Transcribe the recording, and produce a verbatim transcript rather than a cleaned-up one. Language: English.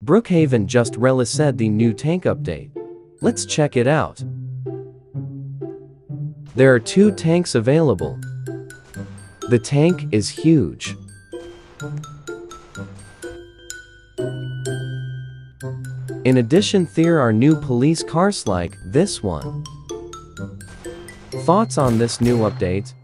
Brookhaven just released the new tank update. Let's check it out. There are two tanks available. The tank is huge. In addition, there are new police cars like this one. Thoughts on this new update?